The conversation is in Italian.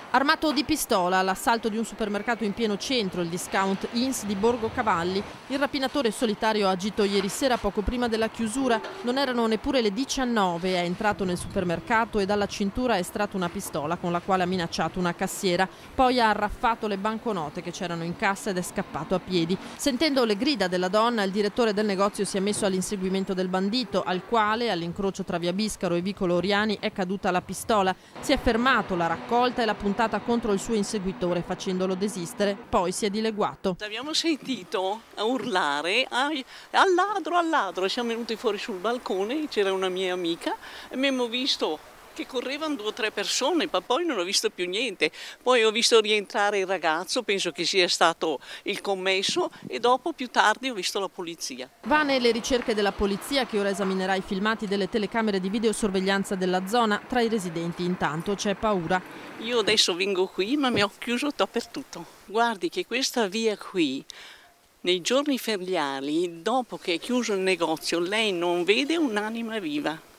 Armato di pistola, l'assalto di un supermercato in pieno centro, il discount Ins di Borgo Cavalli. Il rapinatore solitario agito ieri sera poco prima della chiusura. Non erano neppure le 19, è entrato nel supermercato e dalla cintura ha estratto una pistola con la quale ha minacciato una cassiera. Poi ha arraffato le banconote che c'erano in cassa ed è scappato a piedi. Sentendo le grida della donna, il direttore del negozio si è messo all'inseguimento del bandito, al quale, all'incrocio tra via Biscaro e vicolo Oriani, è caduta la pistola. Si è fermato, l'ha raccolta e l'ha puntata contro il suo inseguitore facendolo desistere, poi si è dileguato. Abbiamo sentito urlare al ladro, siamo venuti fuori sul balcone, c'era una mia amica e abbiamo visto che correvano 2 o 3 persone, ma poi non ho visto più niente. Poi ho visto rientrare il ragazzo, penso che sia stato il commesso, e dopo più tardi ho visto la polizia. Vane le ricerche della polizia che ora esaminerà i filmati delle telecamere di videosorveglianza della zona. Tra i residenti intanto c'è paura. Io adesso vengo qui ma mi ho chiuso dappertutto. Guardi che questa via qui, nei giorni feriali, dopo che è chiuso il negozio, lei non vede un'anima viva.